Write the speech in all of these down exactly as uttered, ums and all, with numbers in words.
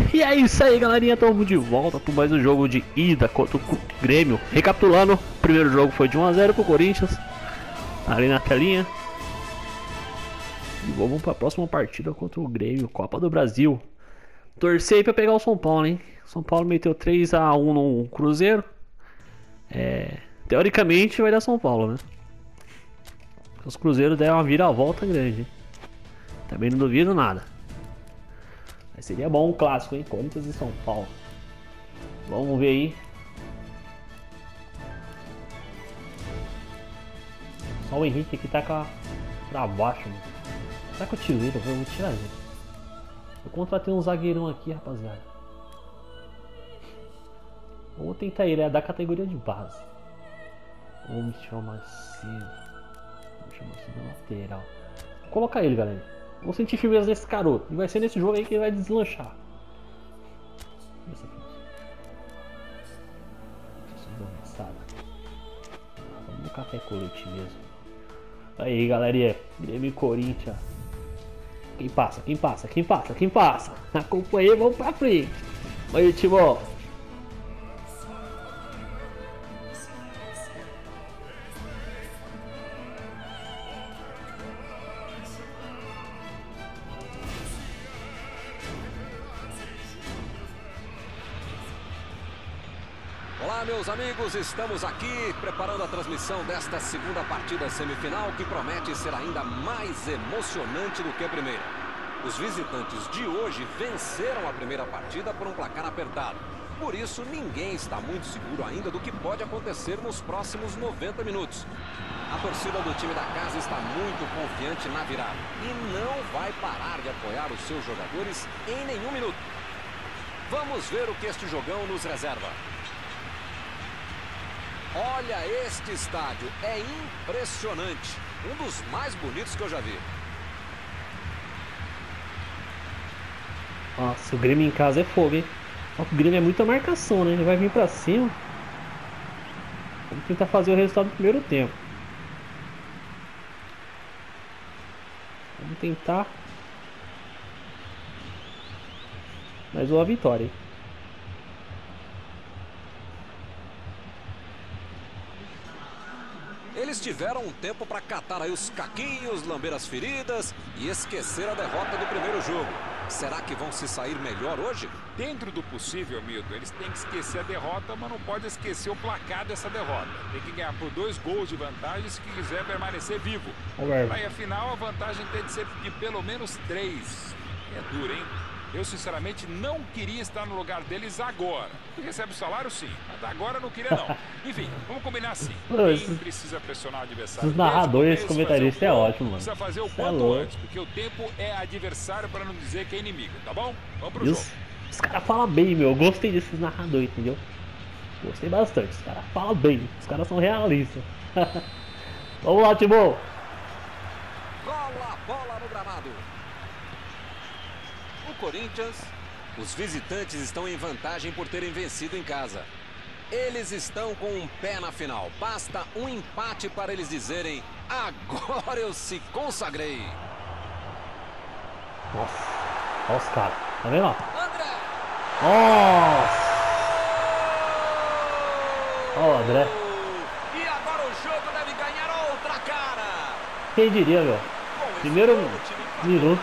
E é isso aí, galerinha, estamos de volta com mais um jogo de ida contra o Grêmio. Recapitulando, o primeiro jogo foi de um a zero pro Corinthians, ali na telinha. E vamos para a próxima partida contra o Grêmio, Copa do Brasil. Torcei para pegar o São Paulo, hein? São Paulo meteu três a um no Cruzeiro. É, teoricamente vai dar São Paulo, né? Os Cruzeiros deram uma viravolta grande, hein? Também não duvido nada. Mas seria bom um clássico, hein? Corinthians e São Paulo. Vamos ver aí. Só o Henrique aqui tá com a... pra baixo, mano. Será que eu tiro ele? Eu vou tirar ele. Eu contratei um zagueirão aqui, rapaziada. Vou tentar ele, é da categoria de base. Vamos chamar cedo. Vamos chamar cedo na lateral. Vou colocar ele, galera. Vou sentir firmeza nesse garoto. E vai ser nesse jogo aí que ele vai deslanchar. Vamos no café com leite mesmo. Aí, galerinha. Grêmio e Corinthians. Quem passa? Quem passa? Quem passa? Quem passa? Acompanhei, vamos pra frente. Aí, Timão. Olá, meus amigos, estamos aqui preparando a transmissão desta segunda partida semifinal que promete ser ainda mais emocionante do que a primeira. Os visitantes de hoje venceram a primeira partida por um placar apertado. Por isso, ninguém está muito seguro ainda do que pode acontecer nos próximos noventa minutos. A torcida do time da casa está muito confiante na virada e não vai parar de apoiar os seus jogadores em nenhum minuto. Vamos ver o que este jogão nos reserva. Olha este estádio, é impressionante, um dos mais bonitos que eu já vi. Nossa, o Grêmio em casa é fogo, hein? Só que o Grêmio é muita marcação, né? Ele vai vir pra cima. Vamos tentar fazer o resultado do primeiro tempo. Vamos tentar mais uma vitória, hein? Eles tiveram um tempo para catar aí os caquinhos, lamber as feridas e esquecer a derrota do primeiro jogo. Será que vão se sair melhor hoje? Dentro do possível, Milton, eles têm que esquecer a derrota, mas não pode esquecer o placar dessa derrota. Tem que ganhar por dois gols de vantagem se quiser permanecer vivo. Aí, afinal, a vantagem tem de ser de pelo menos três. É duro, hein? Eu, sinceramente, não queria estar no lugar deles agora. Recebe o salário, sim. Mas agora não queria, não. Enfim, vamos combinar assim. Quem precisa pressionar o adversário? Os narradores, esse comentarista é ótimo, mano. Precisa fazer o quanto antes, porque o tempo é adversário para não dizer que é inimigo, tá bom? Vamos pro jogo. Os caras falam bem, meu. Eu gostei desses narradores, entendeu? Gostei bastante. Os caras falam bem. Os caras são realistas. Vamos lá, Timão. Rola a bola no gramado. O Corinthians, os visitantes estão em vantagem por terem vencido em casa. Eles estão com um pé na final. Basta um empate para eles dizerem: agora eu se consagrei. Nossa, olha os caras. Tá vendo? André! Nossa! Olha o André. E agora o jogo deve ganhar outra cara. Quem diria, meu? Primeiro minuto.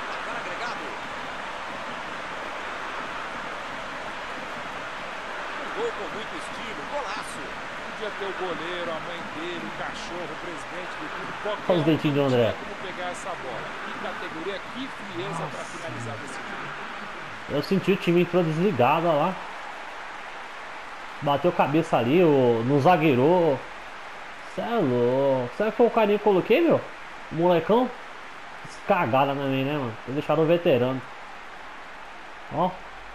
Gol com muito estilo, golaço. Podia ter o goleiro, a mãe dele, o cachorro, o presidente do clube. Qualquer Olha os dentinhos do André. Como pegar essa bola. Que categoria, que frieza para finalizar desse time. Eu senti o time entrou desligado, olha lá. Bateu cabeça ali, o, no zagueiro. Cê é louco. Será que foi o carinho que eu coloquei, meu? O molecão? Cagada na minha, né, mano? Eles deixaram o veterano. Ó.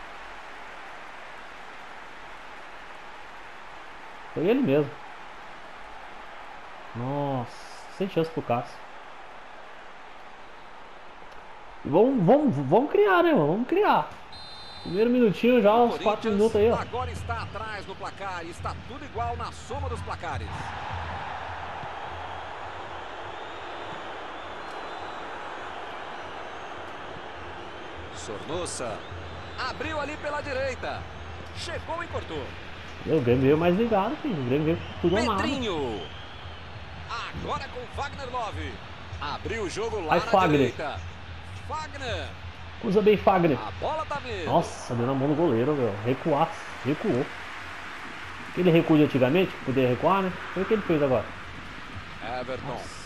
Foi ele mesmo. Nossa, sem chance pro Cássio. Vamos, vamos, vamos criar, né, mano? Vamos criar. Primeiro minutinho já, uns quatro minutos aí, ó. Agora está atrás no placar e está tudo igual na soma dos placares. Sornosa Abriu ali pela direita. Chegou e cortou. O Grêmio veio mais ligado, filho. O Grêmio veio tudo amado. Pedrinho. Agora com Wagner Love. Abriu o jogo lá Vai, na Fagner. direita. Fagner. Usa bem, Fagner. A bola tá vindo. Nossa, deu na mão do goleiro, meu. Recuar. Recuou. Aquele recuo de antigamente, que podia recuar, né? Foi o que ele fez agora. Everton. Nossa.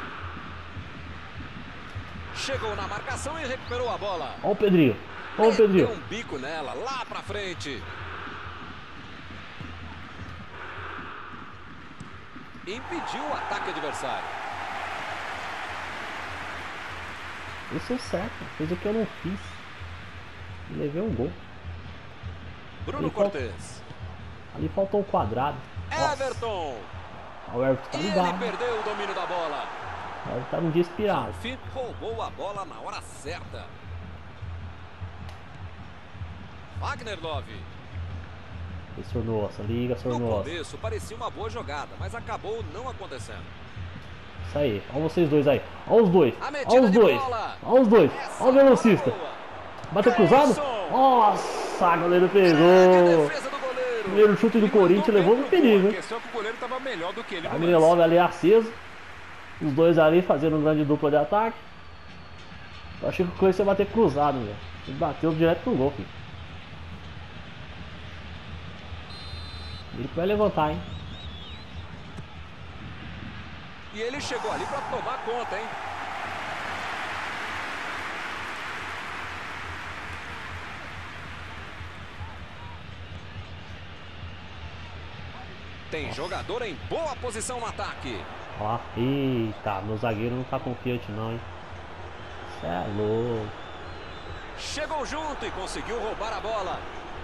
Chegou na marcação e recuperou a bola. Olha o Pedrinho. Olha o Pedrinho. Deu um bico nela, lá pra frente. Impediu o ataque adversário. Isso é certo. Fez o que eu não fiz. E levei um gol. Bruno Ali Cortez. Falta... Ali faltou o quadrado. Nossa. Everton. O Everton tá E ligado. ele perdeu o domínio da bola. O Everton tá num dia inspirado. Alfi roubou a bola na hora certa. Wagner Love. E Sornosa, liga, No Sornosa. começo parecia uma boa jogada, mas acabou não acontecendo. Isso aí, olha vocês dois aí. Olha os dois. A metida Olha os de dois. bola. Olha os dois. Essa Olha o velocista. bola. Bateu cruzado. Cleison. Nossa, o goleiro Grande pegou. defesa do goleiro. Primeiro chute do Ele mandou Corinthians bem levou pro no gol. perigo, A hein? questão é que o goleiro estava melhor do que ele no Wagner lance. Love ali aceso. Os dois ali fazendo um grande dupla de ataque. Eu achei que o Cleison ia bater cruzado, velho. Ele bateu direto no gol, filho. Ele que vai levantar, hein? E ele chegou ali para tomar conta, hein? Tem jogador em boa posição no ataque. Ó, eita, meu zagueiro não tá confiante não, hein? Cê é louco. Chegou junto e conseguiu roubar a bola.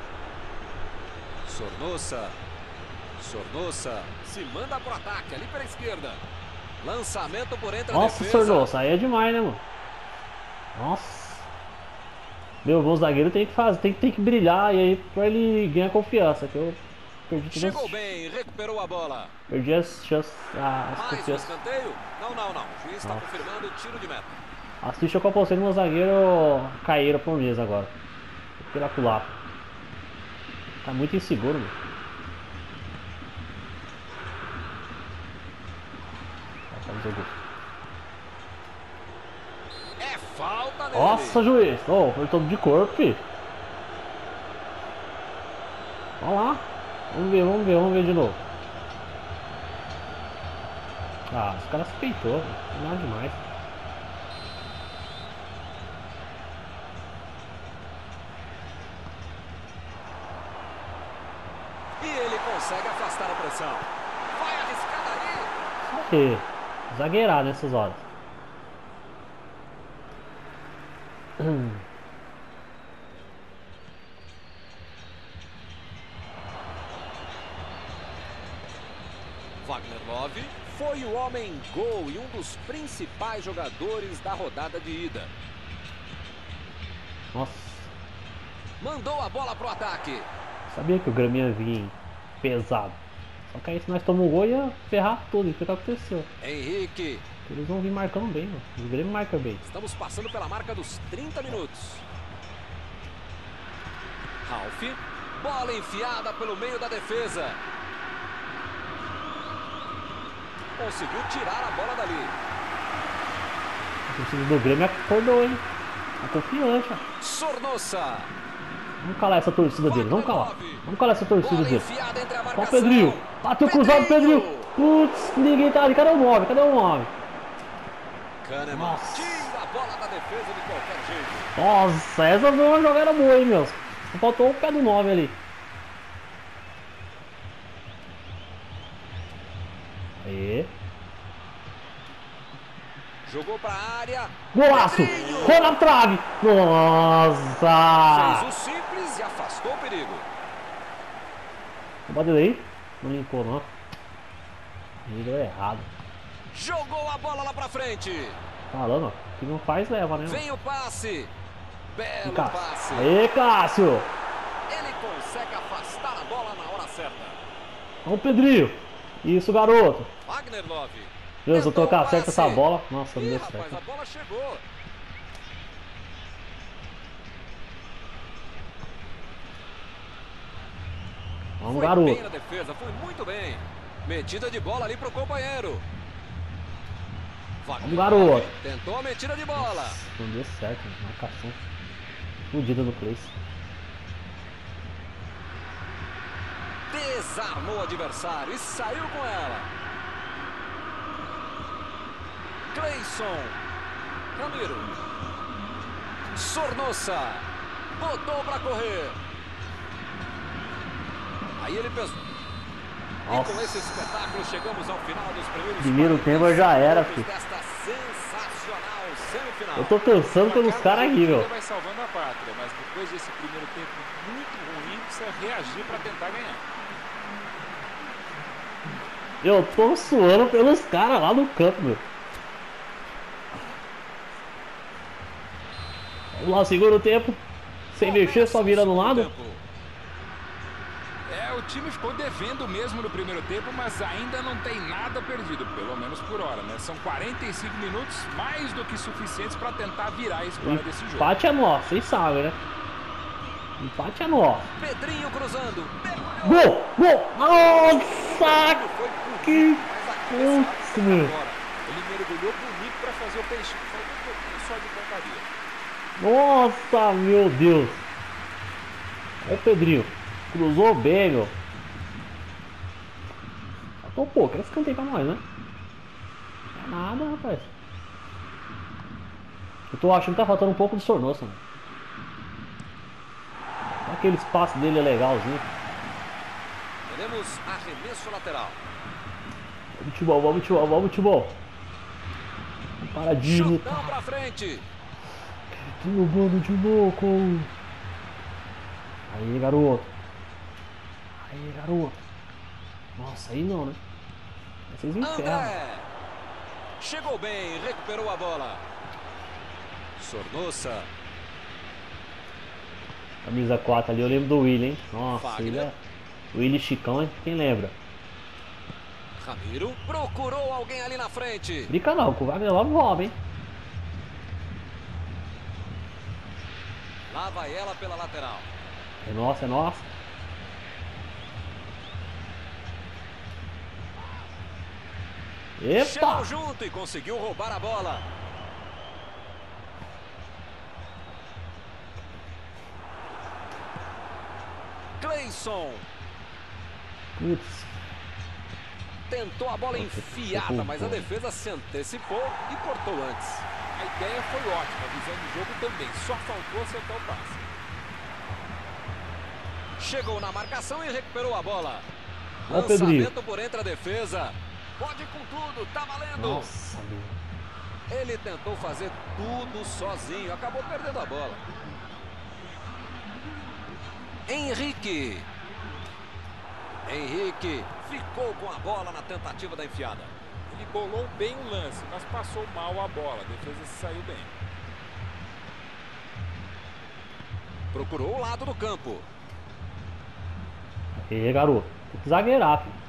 Sornosa. Sornosa se manda pro ataque ali pela esquerda. Lançamento por entre a Nossa, defesa. Sornosa, aí é demais, né, mano? Nossa. Meu, meu zagueiro tem que fazer, tem, tem que brilhar e aí pra ele ganhar confiança, que eu perdi todas Chegou as, bem, recuperou a bola. perdi as chances, as Mais um confianças. escanteio? Não, não, não. O juiz está Nossa. confirmando o tiro de meta. As fichas que eu postei no meu zagueiro caíram por mesa agora. Vou tirar pro lado. Tá muito inseguro, mano. Vai fazer o gol. É falta nele. Nossa, juiz! Ô, foi todo de corpo, filho. Vamos lá. Vamos ver, vamos ver, vamos ver de novo. Ah, os caras se peitou, velho. Nada demais. E ele consegue afastar a pressão. Vai arriscar daí. E zagueirar nessas horas. Hum. Wagner Love foi o homem gol e um dos principais jogadores da rodada de ida. Nossa, Mandou a bola pro ataque. sabia que o Grêmio ia vir pesado. Só que aí se nós tomamos um gol ia ferrar tudo, isso que aconteceu. Henrique. Eles vão vir marcando bem, mano. O Grêmio marca bem. Estamos passando pela marca dos trinta minutos. Ralf. Bola enfiada pelo meio da defesa. Conseguiu tirar a bola dali. A torcida do Grêmio acordou, hein? Tá confiante, ó. Sornosa. Vamos calar essa torcida deles, vamos calar. Vamos calar essa torcida Bola deles. enfiada entre a Ó o marcação. Pedrinho. Bateu cruzado, Pedrinho. Putz, ninguém tá ali. Cadê o nove? Cadê o nove? Kahneman Nossa. tira a bola da defesa de qualquer jeito. Nossa, essa foi uma jogada boa, hein, meus. Só faltou o pé do nove ali. Aê. Jogou pra área. Golaço! Pedrinho. Rola na trave! Nossa! Fez o simples e afastou o perigo. Bota daí. Não limpou, não. Ele deu errado. Jogou a bola lá pra frente. Falando, ó. O que não faz, leva, né? Vem o passe. Belo Cássio. passe. Aê, Cássio! Ele consegue afastar a bola na hora certa. Vamos, Pedrinho! Isso, garoto! Wagner Love. Deus, eu Tentou tocar o certo passe. essa bola. Nossa, não Ih, deu rapaz, certo. a bola chegou. Vamos, garoto. Bem na defesa, foi muito bem. Metida de bola ali pro companheiro. Vamos, garoto. Tentou a metida de bola. Nossa, não deu certo, marcação fodida no place. Desarmou o adversário e saiu com ela. Cleison. Ramiro. Sornosa. Botou pra correr. Aí ele pensou. Nossa. E com esse espetáculo chegamos ao final dos primeiros Primeiro tempo já era, filho. Desta sensacional semifinal. Eu tô pensando pelos caras aqui, meu. Vai salvando a pátria, mas depois desse primeiro tempo muito ruim, precisa reagir para tentar ganhar. Eu tô suando pelos caras lá no campo, meu. Vamos lá, segundo tempo. Sem mexer, só vira no lado. É, o time ficou devendo mesmo no primeiro tempo, mas ainda não tem nada perdido, pelo menos por hora, né? São quarenta e cinco minutos, mais do que suficientes para tentar virar a história desse jogo. Empate é nosso, vocês sabem, né? Empate é nosso. Pedrinho cruzando. Gol! Gol! Nossa! Que putz, meu. Ele mergulhou bonito para fazer o peixinho. Foi um pouquinho só de pontaria. Nossa, meu Deus! Olha o Pedrinho. Cruzou bem, meu. Faltou um pouco. Esse escanteio pra nós, né? Não é nada, rapaz. Eu tô achando que tá faltando um pouco de Sornosa, mano. Aquele espaço dele é legalzinho. Teremos arremesso lateral. Vamos, Tibol, vamos, Tibol, vamos, Tibol. Paradinho. Chutão pra frente. Tio, mano, de louco. Aí, garoto. Aí, garoto. Nossa, aí não, né? Vocês me ferram. André. Chegou bem, recuperou a bola. Sornosa. Camisa quatro ali, eu lembro do Willi, hein? Nossa, Wagner. ele é... Willi Chicão, hein? Quem lembra? Ramiro procurou alguém ali na frente. Brinca não, com o Wagner logo rouba, hein? Lá vai ela pela lateral. É nossa, é nossa. Epa! Chegou junto e conseguiu roubar a bola. Cleison. Putz. Tentou a bola enfiada, mas a defesa se antecipou e cortou antes. A ideia foi ótima, a visão do jogo também. Só faltou acertar o passe. Chegou na marcação e recuperou a bola. Ó, Pedrinho. Lançamento por entre a defesa. Pode com tudo, tá valendo. Nossa, meu. Ele tentou fazer tudo sozinho, acabou perdendo a bola. Henrique. Henrique ficou com a bola na tentativa da enfiada. Ele bolou bem o lance, mas passou mal a bola. A defesa se saiu bem. Procurou o lado do campo. E aí, garoto. Tem que zagueirar, filho.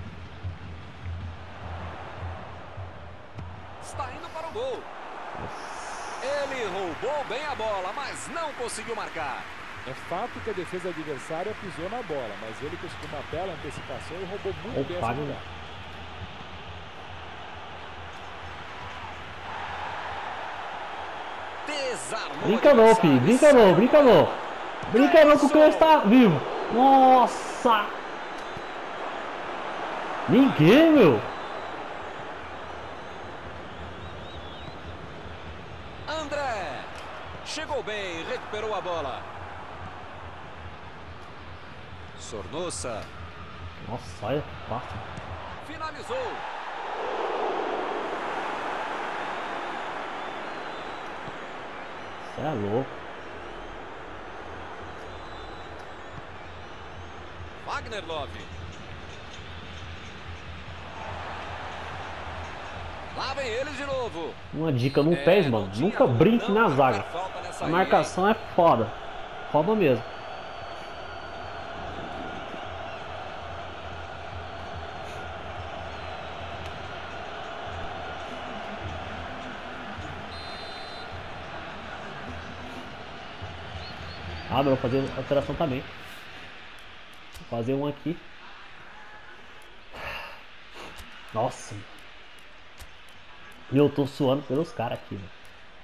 Está indo para o gol. Ele roubou bem a bola, mas não conseguiu marcar. É fato que a defesa adversária pisou na bola, mas ele conseguiu uma bela antecipação e roubou muito Opa, bem essa jogada. Desarmou. Brinca não, filho. Brinca não, brinca não. Brinca não que o Cleison tá vivo. Nossa! Ninguém, meu. André. Chegou bem, recuperou a bola. Sornosa. Nossa, olha que passe. Finalizou. Você é louco. Wagner Love. Lá vem eles de novo. Uma dica, não É, pés, não mano. tinha Nunca como brinque não na marcar zaga. falta nessa A aí, marcação é foda. Foda mesmo. Ah, vou fazer alteração também. fazer um aqui. Nossa. Eu tô suando pelos caras aqui, velho.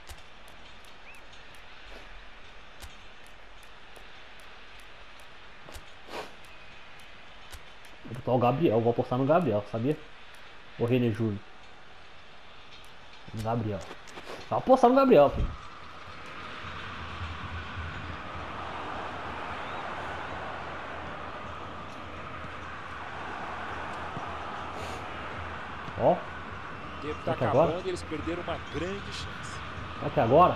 Vou botar o Gabriel, vou apostar no Gabriel, sabia? O René Júnior. No Gabriel. Vou apostar no Gabriel, filho. Ó. O tempo tá acabando agora? E eles perderam uma grande chance. Será que é agora?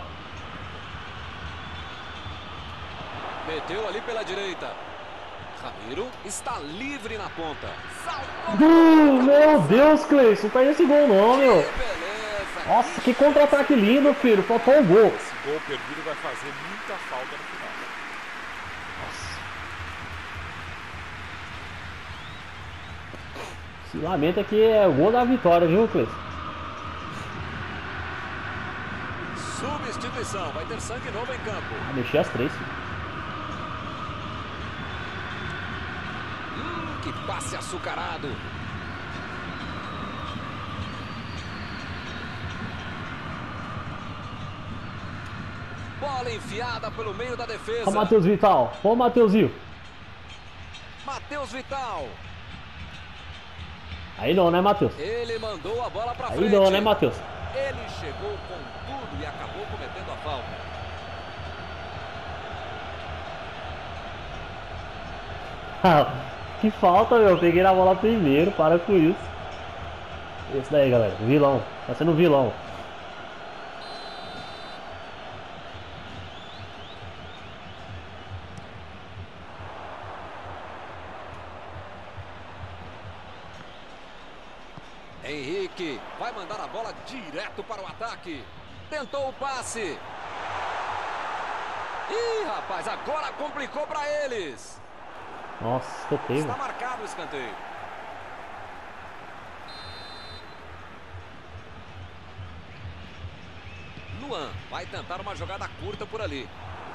Meteu ali pela direita. Ramiro está livre na ponta. Saltou! Uh, meu Deus, Cleison, não perde esse gol não, meu. Que beleza! Nossa, que contra-ataque lindo, filho. Faltou um gol. Esse gol perdido vai fazer muita falta no final. Se lamenta que é o gol da vitória, viu, Cleison? Substituição, vai ter sangue novo em campo. Ah, mexi as três, filho. Hum, que passe açucarado. Bola enfiada pelo meio da defesa. Ó, Matheus Vital. Ó, Matheusinho. Matheus Vital. Aí não, né, Matheus? Ele mandou a bola pra Aí frente. não, né, Matheus? Ele chegou com tudo e acabou cometendo a falta. Que falta, meu. Peguei na bola primeiro. Para com isso. Esse daí, galera. Vilão. Tá sendo vilão. Henrique vai mandar a bola direto para o ataque. Tentou o passe. Ih, rapaz, agora complicou para eles. Nossa, escanteio. Está marcado o escanteio. Luan vai tentar uma jogada curta por ali.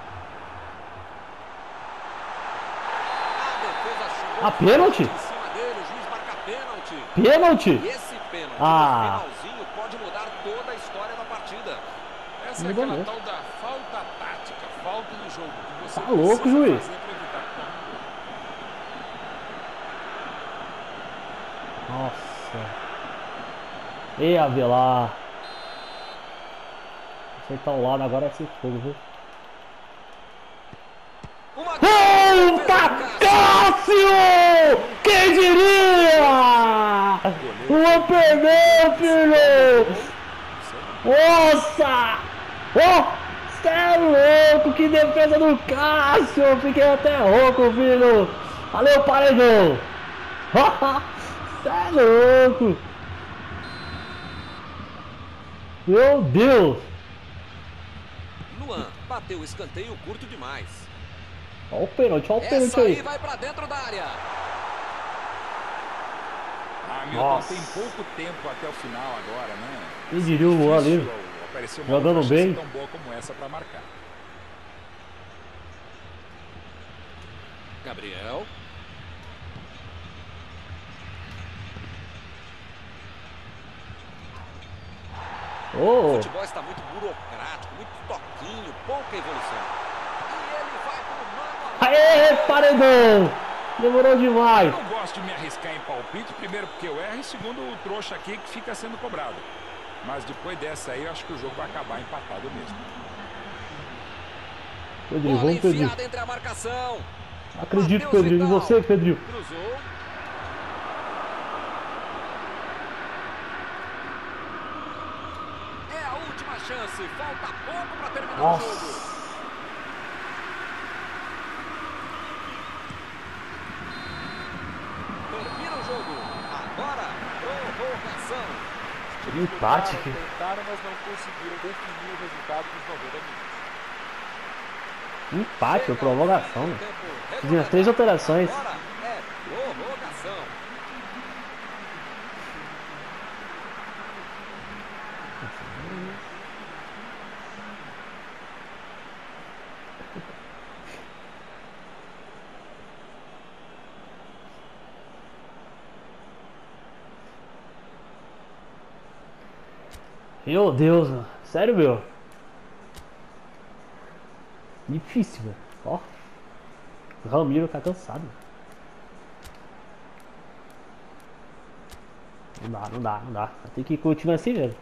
A defesa chegou Ah, pênalti? em cima dele, o juiz marca pênalti. Pênalti? E esse pênalti Ah. no finalzinho pode mudar toda a história da partida. Essa é Mudou aquela mesmo. tal da falta tática, falta no jogo. Que você Tá louco, precisa juiz. fazer pra evitar que tome um gol. Nossa. E Avelar. Acertar o lado agora é esse fogo, viu? Uma Eita! Cássio! Quem diria? Luan perdeu, filho! Nossa! Oh! Cê é louco! Que defesa do Cássio! Eu fiquei até rouco, filho! Valeu, paredão! Cê é louco! Meu Deus! Luan bateu o escanteio curto demais. Olha o pênalti, olha o pênalti Essa aí aí! vai pra dentro da área. Ah, Milton, Nossa. tem pouco tempo até o final agora, né? Quem diria o Luan ali? Difícil aparecer uma Jogando outra chance bem. tão boa como essa para marcar. Gabriel. O Oh. futebol está muito burocrático, muito toquinho, pouca evolução. E ele vai pro mano a mano. Aê, paredão! Demorou demais! Eu não gosto de me arriscar em palpite, primeiro porque eu erro e segundo o trouxa aqui que fica sendo cobrado. Mas depois dessa aí eu acho que o jogo vai acabar empatado mesmo. Pedrinho, Bola vamos, Pedrinho. enfiada entre a marcação. Acredito, Matheus Pedrinho. E Vital. você, Pedrinho? Cruzou. É a última chance. Falta pouco para terminar o jogo. Nossa! Termina o jogo. Agora, prorrogação. Empate, filho. Tentaram, mas não conseguiram definir o resultado dos noventa minutos. Empate, ou prorrogação, né? Tempo Fiz as três alterações. Agora é prorrogação. Meu Deus, mano. Sério, meu. Difícil, velho. Ó. O Ramiro tá cansado. Não dá, não dá, não dá. Tem que ir com o time assim, velho.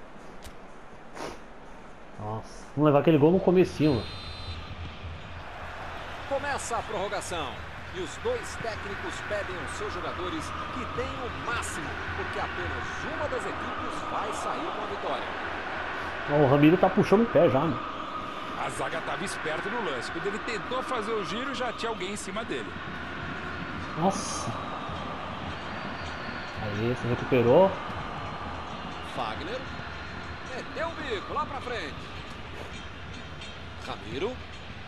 Nossa. Vamos levar aquele gol no comecinho, mano. Começa a prorrogação. E os dois técnicos pedem aos seus jogadores que deem o máximo, porque apenas uma das equipes vai sair com a vitória. Ó, o Ramiro tá puxando o pé já, mano. A zaga estava esperta no lance. Quando ele tentou fazer o giro, já tinha alguém em cima dele. Nossa. Aí, você recuperou. Fagner. Meteu o bico lá pra frente. Ramiro.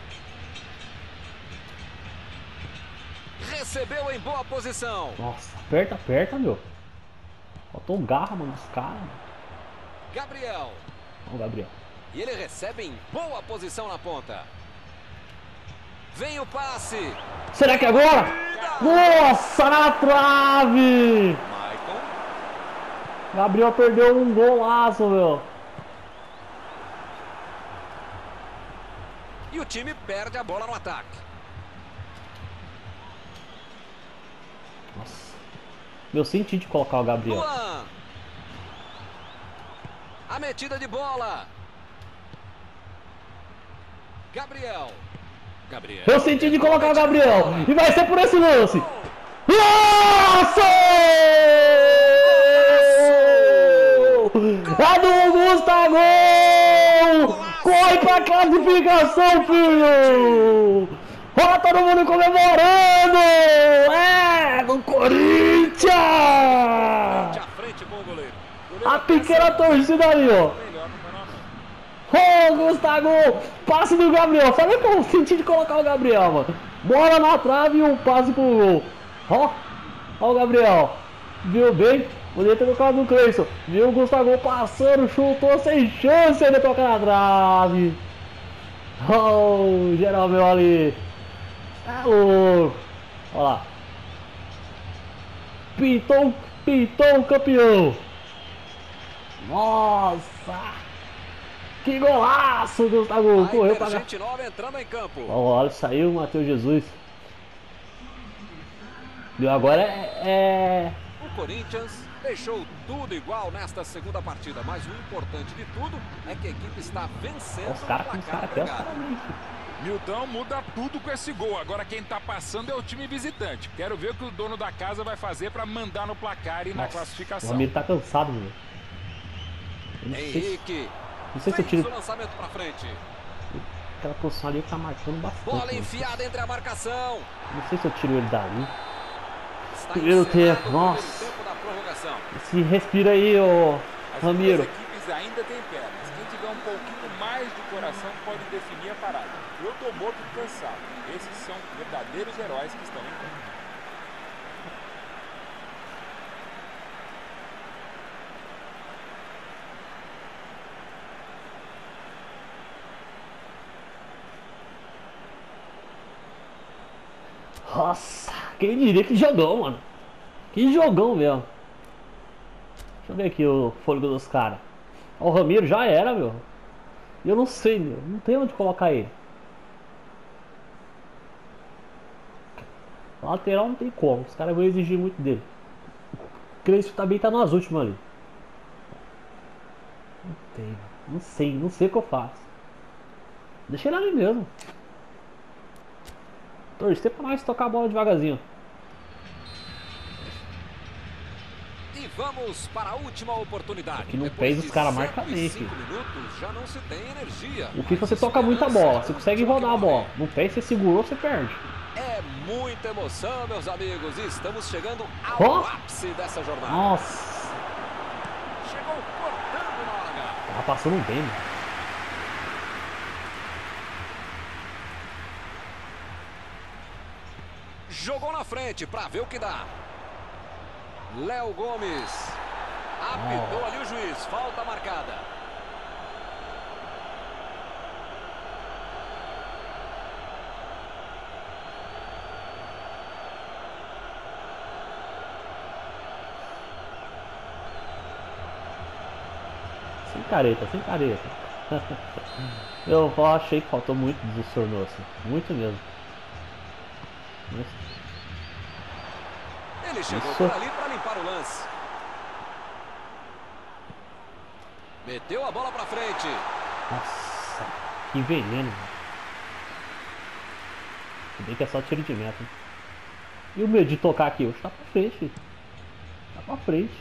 Recebeu em boa posição. Nossa, aperta, aperta, meu. Faltou um garra, mano, dos caras. Gabriel. Ó, o Gabriel. E ele recebe em boa posição na ponta. Vem o passe. Será que é agora? Nossa, na trave! Maicon. Gabriel perdeu um golaço, meu. E o time perde a bola no ataque. Nossa. Meu senti de colocar o Gabriel. Luan. A metida de bola. Gabriel. Gabriel. Eu senti de colocar o Gabriel. E vai ser por esse lance. Nossa! É do Gustavo! Corre pra classificação, filho! Olha todo mundo comemorando! É, do Corinthians! À frente com o goleiro. A pequena torcida ali, ó. Ô, oh, Gustavo! Passe do Gabriel. Falei que eu senti de colocar o Gabriel, mano. Bola na trave e um passe pro gol. Ó, ó o Gabriel. Viu bem? Poderia ter tocado no Cleison. Viu o Gustavo passando, chutou sem chance de tocar na trave. Oh, geral meu ali. É louco. Olha lá. Pintou, pintou o campeão. Nossa. Que golaço, Gustavo! Correu pra cá. Gente nova entrando em campo. Olha, saiu o Matheus Jesus. E agora é, é... O Corinthians deixou tudo igual nesta segunda partida, mas o importante de tudo é que a equipe está vencendo. Os caras com os caras aqui, os caras. Milton muda tudo com esse gol. Agora quem tá passando é o time visitante. Quero ver o que o dono da casa vai fazer para mandar no placar e Nossa, na classificação. O Ramiro tá cansado, meu. Henrique. Não sei se eu tiro. O lançamento para frente. Aquela posição ali tá marcando bastante. Bola enfiada entre a marcação. Não sei se eu tiro ele dali. Está Primeiro encerrado tempo, o nossa. primeiro tempo da prorrogação. Se respira aí, ô As Ramiro. duas equipes ainda têm pernas. Quem tiver um pouquinho mais de coração pode definir a parada. Eu tô morto de cansado. Esses são verdadeiros heróis que estão em campo. Nossa, quem diria que jogão, mano. Que jogão mesmo. Deixa eu ver aqui o fôlego dos caras. O Ramiro já era, meu. Eu não sei, meu. Não tem onde colocar ele. Lateral não tem como. Os caras vão exigir muito dele. O Cleison também tá nas últimas ali. Não tem, não sei, não sei o que eu faço. Deixa ele ali mesmo. Torcer pra nós tocar a bola devagarzinho. E vamos para a última oportunidade. Aqui no Depois pés de os caras cento marcam e bem, cinco filho. minutos, já não se tem energia. O FIFA você toca muita bola, você consegue rodar a bola. No pé você segurou, você perde. É muita emoção, meus amigos. E estamos chegando ao Oh! ápice dessa jornada. Nossa, Chegou cortando na hora H. tá passando bem, mano. Jogou na frente para ver o que dá. Léo Gomes. Apitou Oh. ali o juiz. Falta marcada. careta, sem careta. Eu achei que faltou muito do Sornosa. Muito mesmo. Mas... Ele chegou Isso. por ali para limpar o lance. Meteu a bola para frente. Nossa, que veneno. Se bem que é só tiro de meta. Hein? E o medo de tocar aqui? Hoje tá pra frente. Filho. Tá pra frente.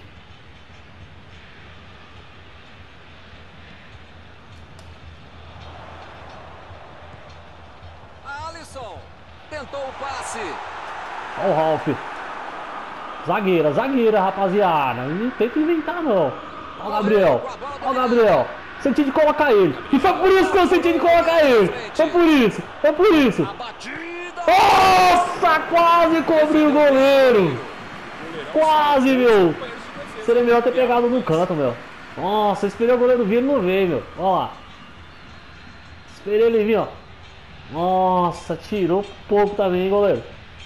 Alisson tentou o passe. Olha o Ralf. Zagueira, zagueira, rapaziada. Não tenta inventar, não. Olha o Gabriel. Olha o Gabriel. Senti de colocar ele. E foi por isso que eu senti de colocar ele. Foi por isso. Foi por isso. Nossa, quase cobriu o goleiro. Quase, meu. Seria melhor ter pegado no canto, meu. Nossa, esperei o goleiro vir, ele não veio, meu. Olha lá. Esperei ele vir, ó. Nossa, tirou pouco também, hein, goleiro.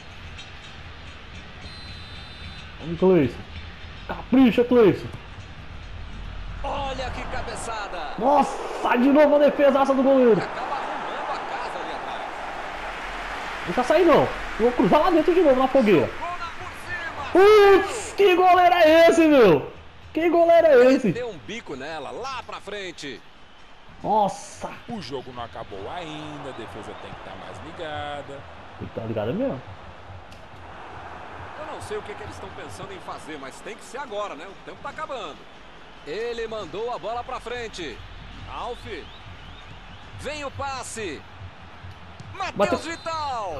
Vamos, Cleison. Capricha, Cleison. Olha que cabeçada. Nossa, de novo a defesaça do goleiro. Acaba arrumando a casa ali atrás. Não deixa sair, não. Eu vou cruzar lá dentro de novo na fogueira. Gol na por cima. Putz, que goleiro é esse, meu? Que goleiro é esse? Deu um bico nela, lá pra frente. Nossa. O jogo não acabou ainda, a defesa tem que estar mais ligada. Tem que estar ligado mesmo. Eu não sei o que, que eles estão pensando em fazer, mas tem que ser agora, né? O tempo tá acabando. Ele mandou a bola pra frente. Alf. Vem o passe. Matheus Vital.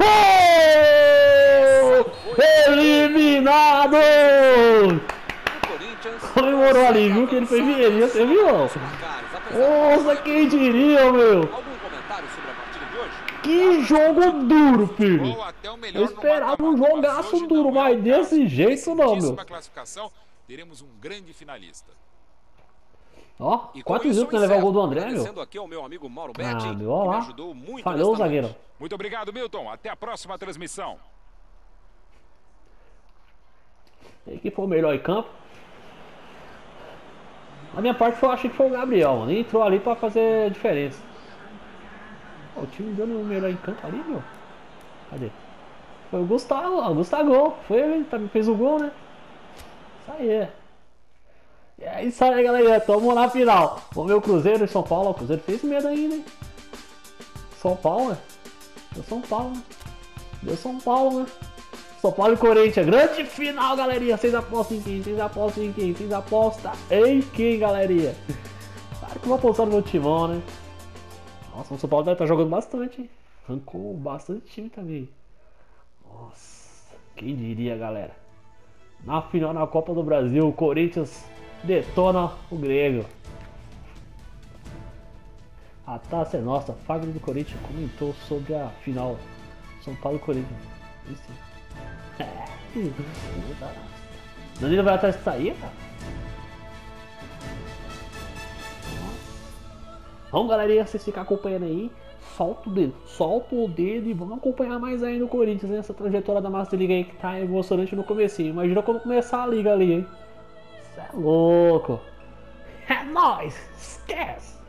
Oh! Eliminado! O Corinthians Comemorou ali, viu? Que ele foi vinheirinha, você viu? Nossa, quem diria, meu? Algum comentário sobre a partida de hoje? Que jogo duro, filho. Ou até o melhor Eu no esperava um mata-mata, jogaço hoje duro, não é o mas desse caso. jeito não, meu. Nessa classificação, teremos um grande finalista. Ó, E com quatro isso, minutos pra levar o gol do encerro, André, meu. agradecendo aqui ao meu amigo Mauro Betti, Ah, meu, que ó me lá. ajudou muito Falhou o nesta zagueiro. noite. Muito obrigado, Milton. Até a próxima transmissão. E quem foi o melhor em campo? A minha parte foi, eu achei que foi o Gabriel, mano. Ele entrou ali pra fazer a diferença. Ó, o time dando o melhor em campo ali, meu. Cadê? Foi o Gustavo, ó, o Gustavo. Foi ele, também fez o gol, né? Isso aí. E é isso aí, galera. Tamo na final. Vamos ver o Cruzeiro e São Paulo. O Cruzeiro fez medo ainda, hein? São Paulo, né? Deu São Paulo, né? Deu São Paulo, né? São Paulo e Corinthians. Grande final, galerinha. Vocês apostam em quem? Vocês apostam em quem? Vocês apostam em quem, galerinha? Claro que eu vou apostar no meu timão, né? Nossa, o São Paulo deve estar jogando bastante, hein? Arrancou bastante time também. Nossa, quem diria, galera? Na final da Copa do Brasil, o Corinthians detona o Grêmio. A taça é nossa. Fábio do Corinthians comentou sobre a final São Paulo e Corinthians. Isso. É. Danilo vai atrás de sair, cara. Vamos, galerinha, vocês ficam acompanhando aí. Solta o dedo, solta o dedo e vamos acompanhar mais aí no Corinthians, né? Essa trajetória da Master League aí que tá emocionante no comecinho. Imagina quando começar a liga ali, hein? Cê é louco. É nóis, esquece.